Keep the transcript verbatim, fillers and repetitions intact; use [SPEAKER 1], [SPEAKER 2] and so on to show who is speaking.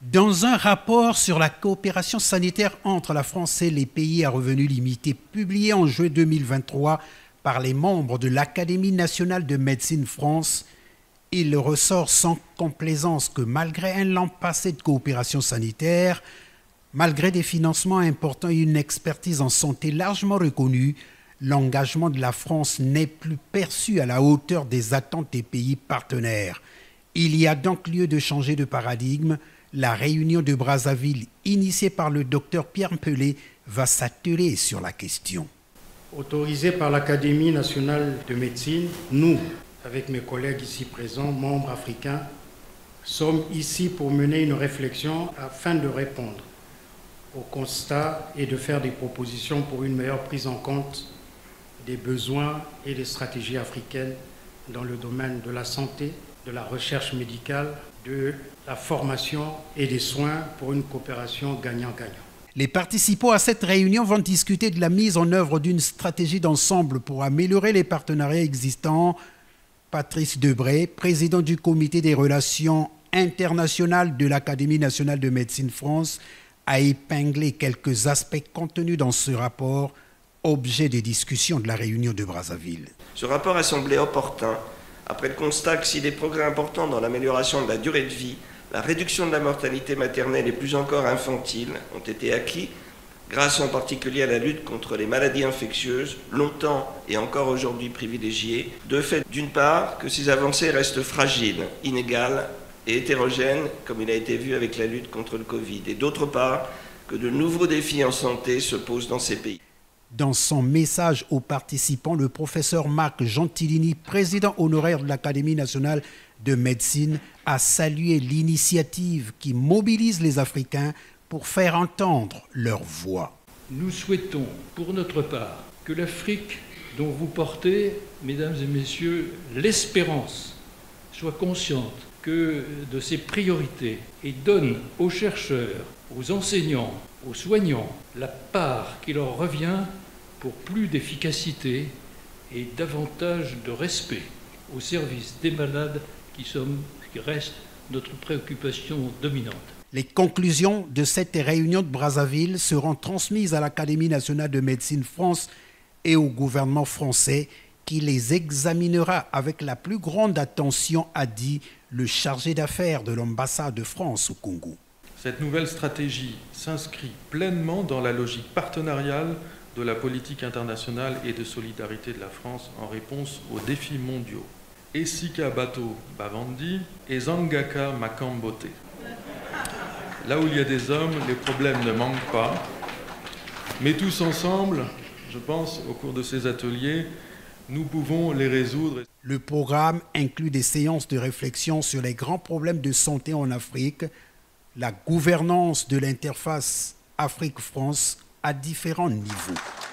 [SPEAKER 1] Dans un rapport sur la coopération sanitaire entre la France et les pays à revenus limités publié en juin deux mille vingt-trois par les membres de l'Académie nationale de médecine France, il ressort sans complaisance que malgré un lent passé de coopération sanitaire, malgré des financements importants et une expertise en santé largement reconnue, l'engagement de la France n'est plus perçu à la hauteur des attentes des pays partenaires. Il y a donc lieu de changer de paradigme. La réunion de Brazzaville, initiée par le docteur Pierre Pelé, va s'atteler sur la question.
[SPEAKER 2] Autorisé par l'Académie nationale de médecine, nous, avec mes collègues ici présents, membres africains, sommes ici pour mener une réflexion afin de répondre au constat et de faire des propositions pour une meilleure prise en compte des besoins et des stratégies africaines dans le domaine de la santé, de la recherche médicale, de la formation et des soins pour une coopération gagnant-gagnant.
[SPEAKER 1] Les participants à cette réunion vont discuter de la mise en œuvre d'une stratégie d'ensemble pour améliorer les partenariats existants. Patrice Debré, président du comité des relations internationales de l'Académie nationale de médecine France, a épinglé quelques aspects contenus dans ce rapport, objet des discussions de la réunion de Brazzaville.
[SPEAKER 3] Ce rapport a semblé opportun après le constat que si des progrès importants dans l'amélioration de la durée de vie, la réduction de la mortalité maternelle et plus encore infantile ont été acquis, grâce en particulier à la lutte contre les maladies infectieuses, longtemps et encore aujourd'hui privilégiées, de fait d'une part que ces avancées restent fragiles, inégales et hétérogènes, comme il a été vu avec la lutte contre le Covid, et d'autre part que de nouveaux défis en santé se posent dans ces pays.
[SPEAKER 1] Dans son message aux participants, le professeur Marc Gentilini, président honoraire de l'Académie nationale de médecine, a salué l'initiative qui mobilise les Africains pour faire entendre leur voix.
[SPEAKER 4] Nous souhaitons, pour notre part, que l'Afrique, dont vous portez, mesdames et messieurs, l'espérance, soit consciente que de ses priorités et donne aux chercheurs, aux enseignants, aux soignants la part qui leur revient pour plus d'efficacité et davantage de respect au service des malades qui, sommes, qui restent notre préoccupation dominante.
[SPEAKER 1] Les conclusions de cette réunion de Brazzaville seront transmises à l'Académie nationale de médecine France et au gouvernement français qui les examinera avec la plus grande attention, a dit le chargé d'affaires de l'ambassade de France au Congo.
[SPEAKER 5] Cette nouvelle stratégie s'inscrit pleinement dans la logique partenariale de la politique internationale et de solidarité de la France en réponse aux défis mondiaux. Esika Bato Bavandi et Zangaka Makambote. Là où il y a des hommes, les problèmes ne manquent pas. Mais tous ensemble, je pense, au cours de ces ateliers, nous pouvons les résoudre.
[SPEAKER 1] Le programme inclut des séances de réflexion sur les grands problèmes de santé en Afrique, la gouvernance de l'interface Afrique-France à différents niveaux.